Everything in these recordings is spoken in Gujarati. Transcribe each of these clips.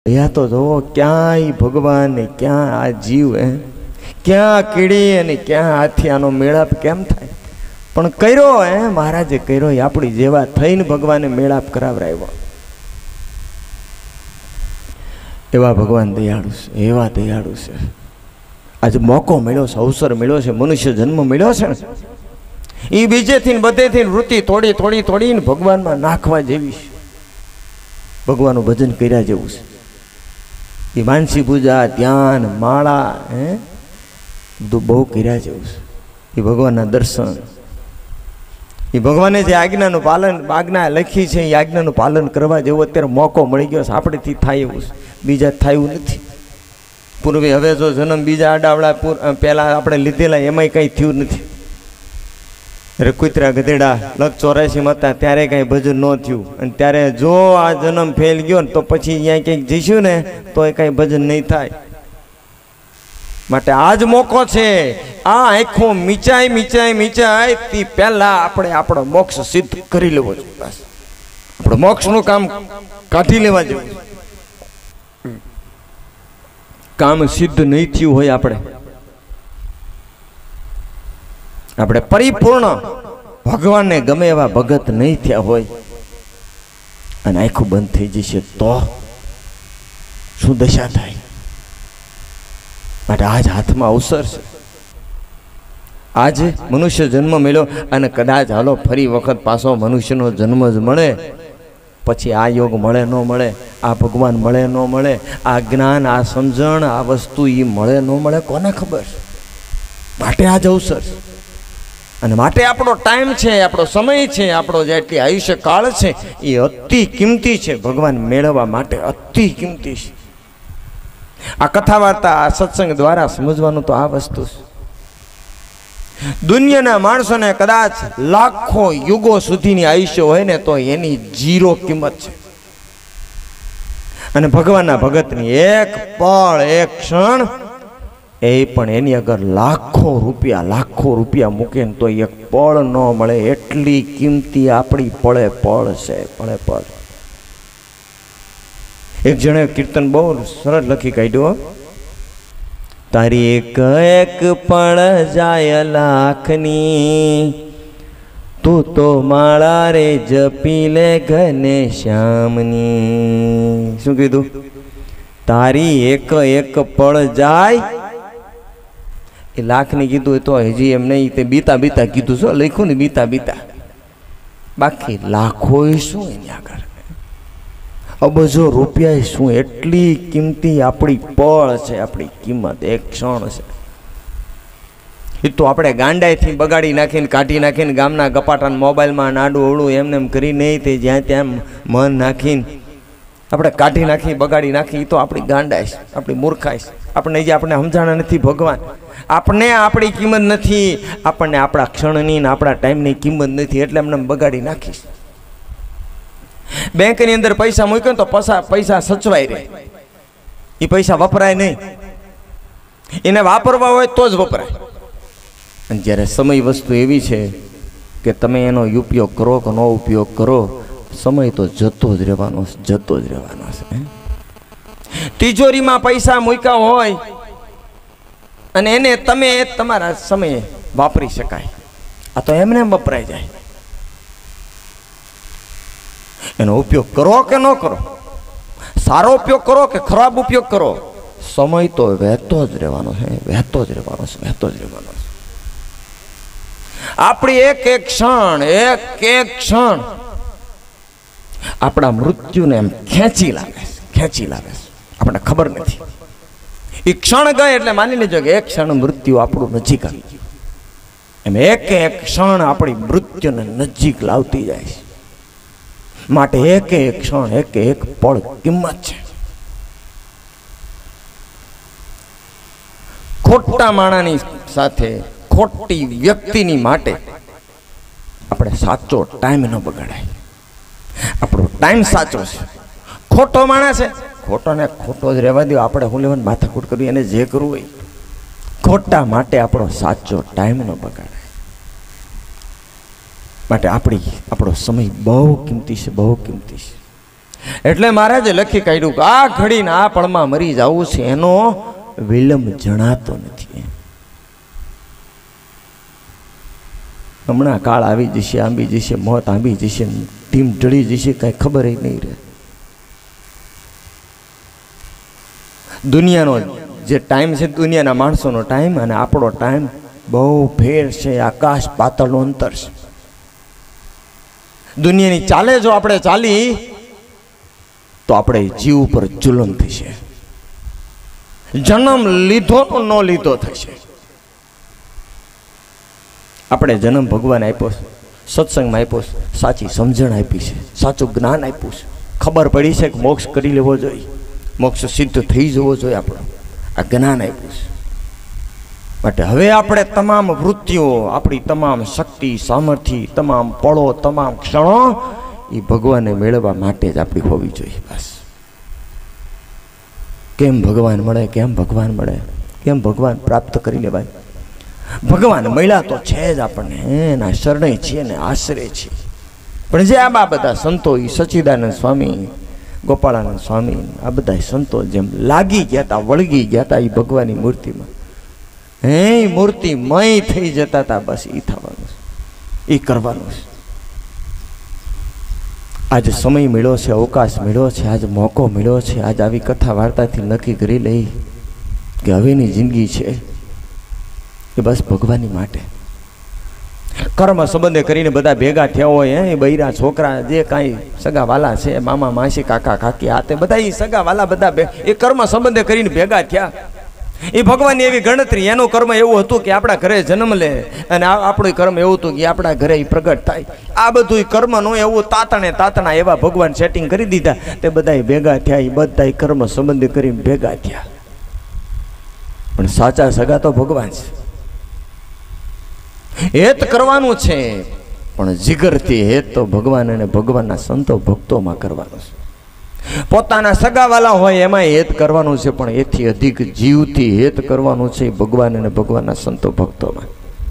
या तो जो क्या भगवान ने क्या आ जीव है क्या कीड़ी ने क्या हाथी आनो मेळाप केम थाय पण कर्यो है महाराजे कर्यो आपणी जेवा थईने भगवाने मेळाप करावराव्यो। एवा भगवान दयाळु छे, एवा दयाळु छे। आज मौको मिळ्यो छे, अवसर मिळ्यो छे, मनुष्य जन्म मिळ्यो छे ने ई बीजेथी बधेथी वृत्ति तोड़ी तोड़ी तोड़ी भगवान में नाखवा जेवी छे। भगवाननुं भजन कर्या जेवुं छे। ये मानसी पूजा ध्यान माला है बहु कर्या जेवुं छे। ये भगवान दर्शन ये भगवान जे आज्ञा पालन आज्ञा लखी है ये आज्ञा पालन करवा जेवो अत्यारे मौको मळी गयो छे। आपणेथी थाय एवुं छे, बीजा थाय एवुं नथी। पूर्वे हवे जो जन्म बीजा आडावड़ा पहला आपणे लीधेला एमांय कंई थयुं नथी। अरे कुतरा गधेड़ा लग 84 में था त्यारे कहीं भजन न थयुं अने त्यारे जो आ जन्म फेल गयो तो पछी अहींया कंईक जईशुं ने तो कहीं भजन नहीं थाय। माटे आज मौको छे आ आँखों मीचाई मीचाई मीचाई ती पहला आपणे आपणो मोक्ष सिद्ध करी लेवो जोईए। बस आपणे मोक्षनुं काम काढी लेवा जोईए। काम सिद्ध नहीं थयुं होय આપણે પરિપૂર્ણ ભગવાનને ગમે એવા ભગત નહીં થયા હોય અને આંખો બંધ થઈ જશે તો શું દશા થાય। માટે આજ હાથમાં અવસર છે। આજે મનુષ્ય જન્મ મળ્યો અને કદાચ હાલો ફરી વખત પાછો મનુષ્યનો જન્મ જ મળે પછી આ યોગ મળે ન મળે, આ ભગવાન મળે ન મળે, આ જ્ઞાન આ સમજણ આ વસ્તુ એ મળે ન મળે કોને ખબર। માટે આજ અવસર છે અને માટે આપણો ટાઈમ છે, આપણો સમય છે, આપણો જેટલી આયુષ્ય કાળ છે એ અતિ કિંમતી છે। ભગવાન મેળવવા માટે અતિ કિંમતી છે। આ કથા વાર્તા આ સત્સંગ દ્વારા સમજવાનું તો આ વસ્તુ છે। દુનિયાના માણસોને કદાચ લાખો યુગો સુધીની આયુષ્ય હોય ને તો એની ઝીરો કિંમત છે અને ભગવાનના ભગતની એક પળ એક ક્ષણ એ પણ એની અગર લાખો રૂપિયા મૂકે ને તો એક પળ ન મળે એટલી કિંમતી આપણી પળે પળ છે, પળે પળ। એક જણે કીર્તન બહુ સરળ લખી કાઢ્યો। તારી એક એક પળ જાય લાખની તું તો માળા રે જપી લે ઘને શ્યામની। શું કીધું? તારી એક એક પળ જાય એ લાખની कीधु तो हजी एम नहीं ते बीता बीता कीधु शो लख्यु ने बीता बीता बाकी लाखो शू आगर अबजो रूपिया शू एटली किंमती आपणी पळ छे, आपणी किंमत एक क्षण छे। ए तो आपणे गांडाई थी बगाड़ी नाखीने काढी नाखीने गामना गपाटान मोबाइल में नाडू ओळू एमने एम करी नहीं ते ज्यां त्यां मन नाखीने આપણે કાઢી નાખી બગાડી નાખી તો આપણી ગાંડાઈ છે, આપણી મૂર્ખાઈ છે। આપણે જે આપણે સમજાણા નથી ભગવાન, આપણે આપણી કિંમત નથી, આપણને આપણા ક્ષણની ને આપણા ટાઈમની કિંમત નથી એટલે એમને બગાડી નાખીશ। બેંકની અંદર પૈસા મૂક્યો તો પૈસા સચવાઈ રહે, એ પૈસા વપરાય નહીં, એને વાપરવા હોય તો જ વપરાય। અને જ્યારે સમય વસ્તુ એવી છે કે તમે એનો ઉપયોગ કરો કે ન ઉપયોગ કરો समय तो जतो ज रहेवानो छे। तिजोरी में पैसा मूक्या होय अने एने तमे तमारा समय वापरी शकाय, आ तो एमने वपराय जाय। एनो उपयोग करो के न करो, सारो उपयोग करो के खराब उपयोग करो, समय तो वहेतो ज रहेवानो छे, वहेतो ज रहेवानो छे, वहेतो ज रहेवानो छे। आपणी एक एक क्षण अपना मृत्यु ने खेंची लागे अपने खबर नहीं। एक क्षण गए एटले मानी लीजो कि एक क्षण मृत्यु आपणु नजीक आवी गयुं। एम एक एक क्षण अपनी मृत्यु ने नजीक लावती जाय छे। माटे एक एक क्षण एक एक पल किंमत छे। खोटा माणानी साथे खोटी व्यक्तिनी माटे आपणे साचो टाइम न बगाड़ाय। આપણો ટાઈમ સાચો છે, ખોટો માણસ છે खोटो ने खोटो ज रहेवा दो, आपणे हुं लेवाने माथाकूट करवी अने जे करवुं होय खोटा माटे आपणो साचो टाइम न बगाड़ाय। माटे आपणो समय बहु किंमती छे, बहु किंमती छे। એટલે મહારાજે લખી કાઢ્યું કે આ ઘડીને આ પળમાં મરી જવું છે એનો વિલંબ જણાતો નથી. હમણાં કાળ આવી જશે, આંબી જશે, મોત આંબી જશે, ટીમ ઢળી જશે, કઈ ખબર નહીં રહે. દુનિયાનો જે ટાઈમ છે, દુનિયાના માણસોનો ટાઈમ અને આપણો ટાઈમ બહુ ફેર છે, આકાશ પાતાળનું અંતર છે. દુનિયાની ચાલે જો આપણે ચાલી તો આપણે જીવ ઉપર જુલમ થશે. જન્મ લીધો તો ન લીધો થશે. આપણે જન્મ ભગવાન આપ્યો છે, સત્સંગમાં આપ્યો છે, સાચી સમજણ આપી છે, સાચું જ્ઞાન આપ્યું છે, ખબર પડી છે કે મોક્ષ કરી લેવો જોઈએ, મોક્ષ સિદ્ધ થઈ જવો જોઈએ, આપણો આ જ્ઞાન આપ્યું છે. માટે હવે આપણે તમામ વૃત્તિઓ, આપણી તમામ શક્તિ સામર્થ્ય, તમામ પળો, તમામ ક્ષણો એ ભગવાનને મેળવવા માટે જ આપણી હોવી જોઈએ. બસ કેમ ભગવાન મળે, કેમ ભગવાન મળે, કેમ ભગવાન પ્રાપ્ત કરી લેવાય. ભગવાન મળ્યા તો છે જ, આપણને એના શરણે છીએ ને આશરે છીએ. પણ જે આ બધા સંતો, એ સચ્ચિદાનંદ સ્વામી, ગોપાળાનંદ સ્વામી, આ બધા સંતો જેમ લાગી ગયા હતા, વળગી ગયા હતા એ ભગવાનની મૂર્તિમાં, મૂર્તિમય થઈ જતા હતા. બસ એ થવાનું છે, એ કરવાનું છે. આજ સમય મળ્યો છે, અવકાશ મળ્યો છે, આજ મોકો મળ્યો છે. આજ આવી કથા વાર્તાથી નક્કી કરી લઈ કે હવેની જિંદગી છે એ બસ ભગવાનની માટે. કર્મ સંબંધે કરીને બધા ભેગા થયા હોય, એ બૈરા છોકરા જે કાંઈ સગા વાલા છે, મામા માસી કાકા કાકી, આ તે બધા એ સગા વાલા બધા એ કર્મ સંબંધે કરીને ભેગા થયા. એ ભગવાનની એવી ગણતરી, એનું કર્મ એવું હતું કે આપણા ઘરે જન્મ લે, અને આપણું કર્મ એવું હતું કે આપણા ઘરે પ્રગટ થાય. આ બધું કર્મનું એવું તાતણા એવા ભગવાન સેટિંગ કરી દીધા. તે બધા ભેગા થયા, એ બધા કર્મ સંબંધી કરીને ભેગા થયા. પણ સાચા સગા તો ભગવાન છે. હેત કરવાનું છે, પણ જીગરથી હેત તો ભગવાન અને ભગવાનના સંતો ભક્તોમાં કરવાનું છે. પોતાના સગાવાલા હોય એમાં હેત કરવાનું છે, પણ એથી અધિક જીવથી હેત કરવાનું છે ભગવાન અને ભગવાનના સંતો ભક્તોમાં.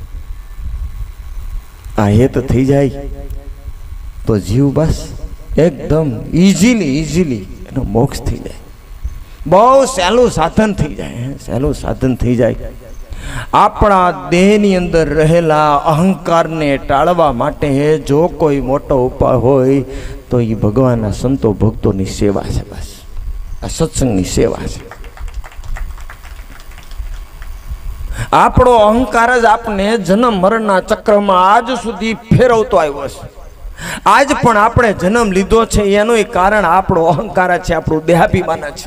આ હેત થઈ જાય તો જીવ બસ એકદમ ઇઝીલી એનો મોક્ષ થઈ જાય. બહુ સહેલું સાધન થઈ જાય, સહેલું સાધન થઈ જાય. આપણા દેહની અંદર રહેલા અહંકારને ટાળવા માટે જો કોઈ મોટો ઉપાય હોય તો એ ભગવાનના સંતો ભક્તોની સેવા છે. બસ આ સત્સંગની સેવા છે. આપણો અહંકાર જ આપને જન્મ મરણના ચક્રમાં આજ સુધી ફેરવતો આવ્યો છે. આજ પણ આપણે જન્મ લીધો છે એનું કારણ આપણો અહંકાર છે, આપણું દેહાભિમાન છે.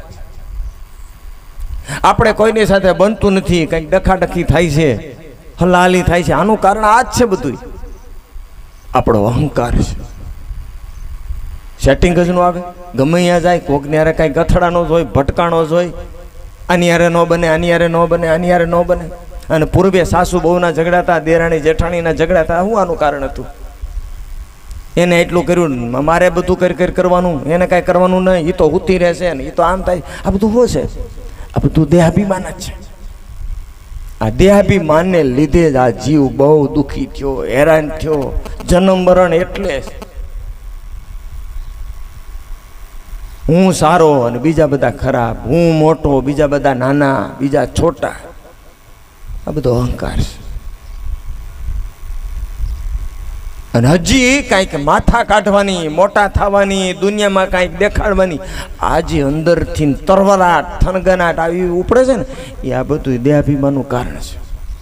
આપણે કોઈની સાથે બનતું નથી, કંઈક ડખાડખી થાય છે, હલાલી થાય છે, આનું કારણ આ જ છે. બધું આપણો અહંકાર છે. સેટિંગ જ ન આવે, ગમે ત્યાં જાય કોકની હારે કાંઈ ગથડાનો જ હોય, ભટકાણો જ હોય, આની હારે ન બને, આની હારે ન બને, આની હારે ન બને. અને પૂર્વે સાસુ બહુના ઝઘડાતા, દેરાણી જેઠાણીના ઝઘડાતા, શું આનું કારણ હતું? એને એટલું કર્યું, મારે બધું કરી કરવાનું, એને કાંઈ કરવાનું નહીં, એ તો ઉતી રહેશે ને, એ તો આમ થાય. આ બધું શું છે? આ બધું દેહાભિમાન જ છે. આ દેહાભિમાનને લીધે જ આ જીવ બહુ દુઃખી થયો, હેરાન થયો. જન્મ મરણ એટલે હું સારો અને બીજા બધા ખરાબ, હું મોટો બીજા બધા નાના, બીજા છોટા, આ બધો અહંકાર છે. અને હજી કાંઈક માથા કાઢવાની, મોટા થવાની, દુનિયામાં કાંઈક દેખાડવાની આજે અંદરથી તરવરાટ, થનગનાટ આવી ઉપડે છે ને, એ આ બધું દેહાભિમાનનું કારણ છે.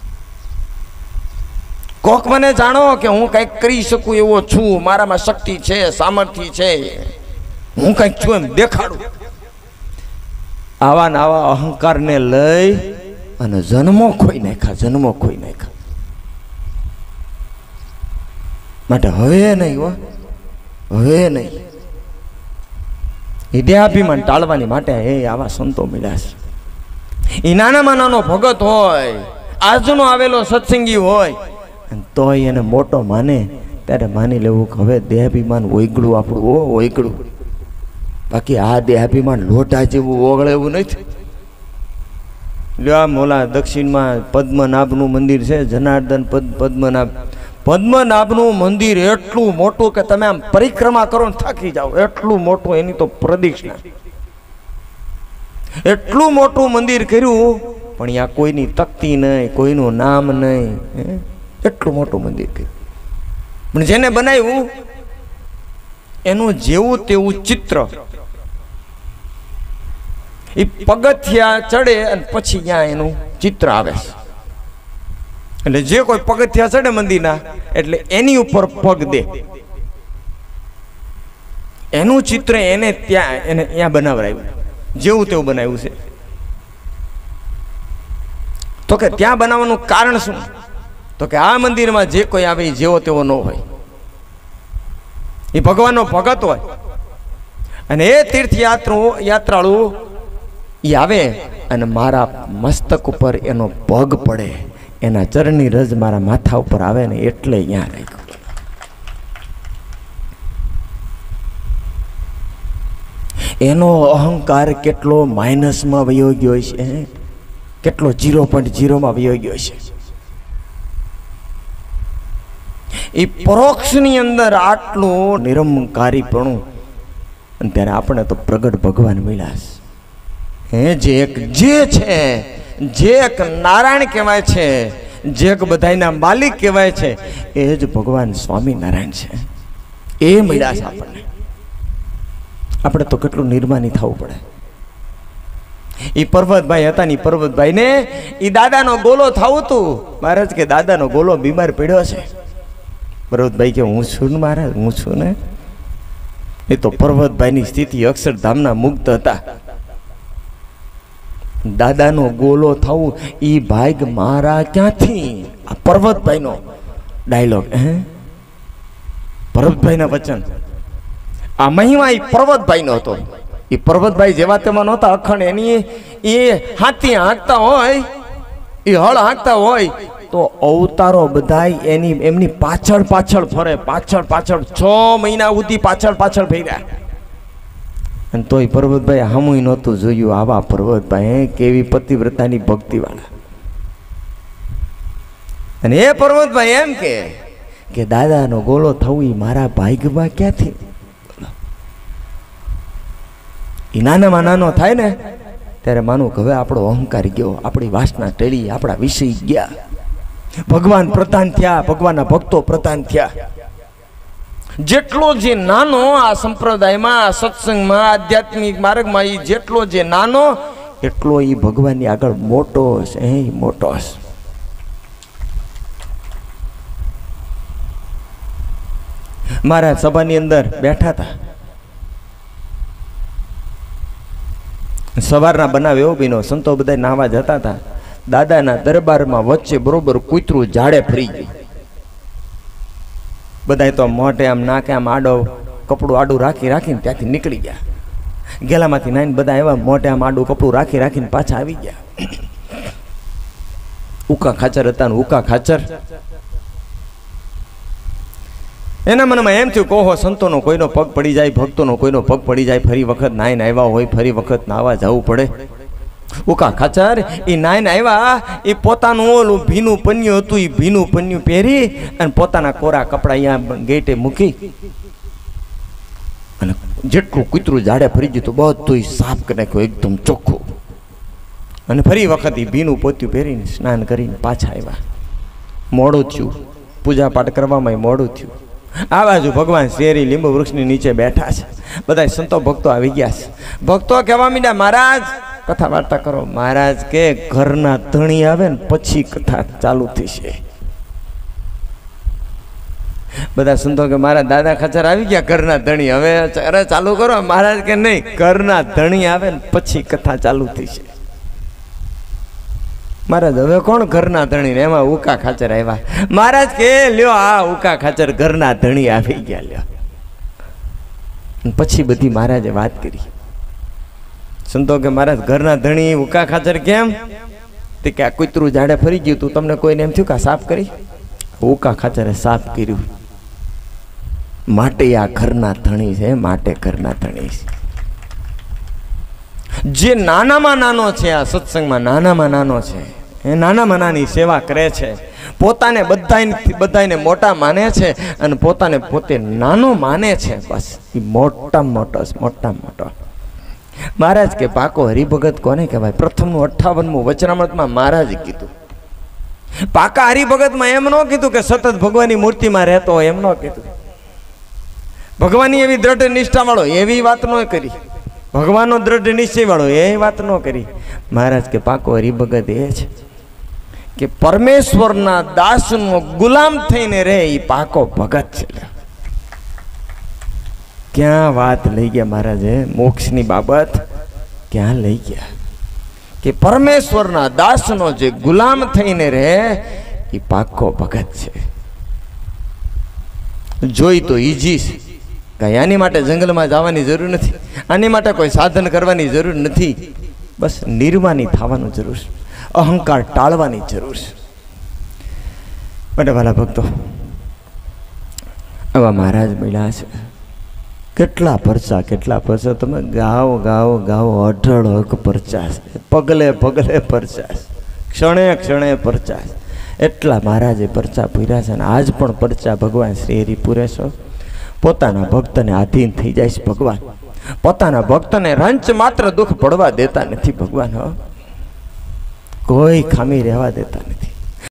કોક મને જાણો કે હું કંઈક કરી શકું એવો છું, મારામાં શક્તિ છે, સામર્થ્ય છે, હું કંઈક છું એમ દેખાડું. આવા ને આવા અહંકારને લઈ અને જન્મો ખોઈ નાખ્યા. માટે હવે નહીં, હવે નહીં. એ દેહાભિમાન ટાળવાની માટે આવા સંતો મળ્યા છે. એ નાનામાં નાનો ભગત હોય, આજનો આવેલો સત્સંગી હોય, તોય એને મોટો માને ત્યારે માની લેવું કે હવે દેહાભિમાન ઓગળું, આપણું ઓગળું. બાકી આ દેહાભિમાન લોટા જેવું ઓગળે એવું નથી. લ્યો મોલા દક્ષિણમાં પદ્મનાભનું મંદિર છે, જનાર્દન પદ્મનાભ પદ્મનાભનું મંદિર એટલું મોટું કે તમે આમ પરિક્રમા કરો ને થાકી જાઓ, એટલું મોટું એની તો પ્રદક્ષિણા. એટલું મોટું મંદિર કર્યું, પણ ત્યાં કોઈની તકતી નહીં, કોઈનું નામ નહીં. એટલું મોટું મંદિર કર્યું, પણ જેને બનાવ્યું એનું જેવું તેવું ચિત્ર. એ પગથિયા ચડે અને પછી ત્યાં એનું ચિત્ર આવે છે. એટલે જે કોઈ પગથિયા ચડે મંદિરના, એટલે એની ઉપર પગ દે, એનું ચિત્ર એને ત્યાં બનાવરાયું, જેવું તેવું બનાવ્યું છે. તો કે ત્યાં બનાવવાનું કારણ શું? તો કે આ મંદિરમાં જે કોઈ આવે એ જેવો તેવો ન હોય, એ ભગવાનનો ભગત હોય. અને એ યાત્રાળુ એ આવે અને મારા મસ્તક ઉપર એનો પગ પડે, એના ચરણની રજ મારા માથા ઉપર આવે ને એટલે અહીંયા રાખ્યું. એનો અહંકાર કેટલો માઇનસમાં વયો ગયો છે, કેટલો 0.0માં વયો ગયો છે. એ પરોક્ષની અંદર આટલું નિરંકારીપણું, અને ત્યારે આપણે તો પ્રગટ ભગવાન મળ્યા છે. જે છે, જે એક નારાયણ કહેવાય છે, જે એક બધાના માલિક કહેવાય છે, એ જ ભગવાન સ્વામિનારાયણ છે. એ મળ્યા છે આપણને. આપણે તો કેટલું નિર્માની થવું પડે. એ પર્વતભાઈ હતા ને, પર્વતભાઈને એ દાદાનો ગોલો થવું હતું. મહારાજ કે દાદાનો ગોલો બીમાર પડ્યો છે. પર્વતભાઈ કે હું છું ને મહારાજ, હું છું ને. એ તો પર્વતભાઈની સ્થિતિ અક્ષરધામના મુક્ત હતા. દાદાનો ગોલો થવું એ ભાગ મારા ક્યાંથી? આ પર્વતભાઈનો ડાયલોગ, પર્વતભાઈના વચન. આ મહિમા એ પર્વતભાઈનો હતો. એ પર્વતભાઈ જેવા તેમાં નહોતા. અખંડ એની એ હાથી હાંકતા હોય, એ હળ હાંકતા હોય તો અવતારો બધાય એમની પાછળ પાછળ ફરે, પાછળ પાછળ 6 મહિના સુધી પાછળ પાછળ ફર્યા. અને તોય પર્વતભાઈ હામુય નહોતું જોયું. આવા પર્વતભાઈ કેવી પતિવ્રતાની ભક્તિવાળા. અને એ પર્વતભાઈ એમ કે દાદાનો ગોલો થવું એ મારા ભાગ્યમાં ક્યાંથી? એ નાનામાં નાનો થાય ને ત્યારે માનું કે હવે આપણો અહંકાર ગયો, આપણી વાસના ટળી, આપણા વિષય ગયા, ભગવાન પ્રધાન થયા, ભગવાનના ભક્તો પ્રધાન થયા. જેટલો જે નાનો આ સંપ્રદાયમાં, આ સત્સંગમાં, આધ્યાત્મિક માર્ગમાં એ જેટલો જે નાનો, એટલો એ ભગવાનની આગળ મોટો છે. મોટો છે. મારા સભાની અંદર બેઠા હતા. સવારના બનાવ એવો બીનો, સંતો બધા નાવા જતા હતા. દાદાના દરબારમાં વચ્ચે બરોબર કૂતરું ઝાડે ફરી ગયું. બધા તો મોઢે આમ નાકે આમ આડો કપડું આડું રાખીને ત્યાંથી નીકળી ગયા. ગેલામાંથી નાઈને બધા એવા મોઢે આમ આડું કપડું રાખીને પાછા આવી ગયા. ઉકા ખાચર હતા ને ઉકા ખાચર. એના મનમાં એમ થયું, કહો સંતોનો કોઈનો પગ પડી જાય, ભક્તોનો કોઈનો પગ પડી જાય, ફરી વખત નાઈને આવ્યા હોય, ફરી વખત નાવા જવું પડે. ઉકા ખાચર એ નાઈને આવ્યા, એ પોતાનું ઓલું ભીનું પન્યું હતું, એ ભીનું પન્યું પહેરી અને પોતાના કોરા કપડા અહીંયા ગેટે મૂકી અને જેટલું કૂતરું ઝાડે ફરી ગયું બધું સાફ કરી નાખ્યું, એકદમ ચોખ્ખું. અને ફરી વખત એ ભીનું પોત્યું પહેરીને સ્નાન કરીને પાછા આવ્યા. મોડું થયું, પૂજા પાઠ કરવામાં મોડું થયું. આ બાજુ ભગવાન શેરી લીંબુ વૃક્ષની નીચે બેઠા છે. બધા સંતો ભક્તો આવી ગયા છે. ભક્તો કહેવા માંડ્યા, મહારાજ કથા વાર્તા કરો. મહારાજ કે ઘરના ધણી આવે ને પછી કથા ચાલુ થશે. બધા સંતો કે મારા દાદા ખાચર આવી ગયા, ઘરના ધણી હવે અરે ચાલુ કરો. મહારાજ કે નહીં, ઘરના ધણી આવે ને પછી કથા ચાલુ થશે. મહારાજ હવે કોણ ઘરના ધણી? ને એમાં ઉકા ખાચર આવ્યા. મહારાજ કે લ્યો આ ઉકા ખાચર ઘરના ધણી આવી ગયા, લ્યો. પછી બધી મહારાજે વાત કરી. સંતો કે મહારાજ ઘરના ધણી ઉકા ખાચર કેમ? તે કે આ કૂતરું ઝાડે ફરી ગયું તું, તમને કોઈને એમ થયું કે સાફ કરી? ઉકા ખાચરે સાફ કર્યું. માટે આ ઘરના ધણી છે, માટે ઘરના ધણી છે. જે નાનામાં નાનો છે, આ સત્સંગમાં નાનામાં નાનો છે, એ નાનામાં નાની સેવા કરે છે, પોતાને બધાને મોટા માને છે અને પોતાને પોતે નાનો માને છે. બસ એ મોટામાં મોટો. મહારાજ કે પાકો હરિભગત કોને કહેવાય? પ્રથમનું 58મું વચનામૃતમાં મહારાજે કીધું. પાકા હરિભગતમાં એમ ન કીધું કે સતત ભગવાનની મૂર્તિમાં રહેતો હોય, એમ ન કીધું. ભગવાનની એવી દ્રઢ નિષ્ઠા વાળો એવી વાત ન કરી, ભગવાનનો દ્રઢ નિશ્ચય વાળો એ વાત ન કરી. મહારાજ કે પાકો હરિભગત એ છે કે પરમેશ્વરના દાસનો ગુલામ થઈને રહે, એ પાકો ભગત છે. ક્યાં વાત લઈ ગયા મહારાજે? મોક્ષની બાબત ક્યાં લઈ ગયા કે પરમેશ્વરના દાસનો જે ગુલામ થઈને રહે એ પાકો ભગત છે. જોઈ તો ઈજી છે, કઈ આની માટે જંગલમાં જવાની જરૂર નથી, આની માટે કોઈ સાધન કરવાની જરૂર નથી. બસ નિર્વાણી થવાનું જરૂર છે, અહંકાર ટાળવાની જરૂર છે. માટે વાલા ભક્તો, આવા મહારાજ મળ્યા છે. કેટલા પરચા તમે ગાઓ અઢળક પરચા છે, પગલે પરચા છે, ક્ષણે પરચા છે. એટલા મહારાજે પરચા પૂર્યા છે અને આજ પણ પરચા ભગવાન શ્રી હરિ પૂરે છે. પોતાના ભક્તને આધીન થઈ જાય છે ભગવાન, પોતાના ભક્તને રંચ માત્ર દુઃખ પડવા દેતા નથી ભગવાન. કોઈ ખામી રહેવા દેતા નથી.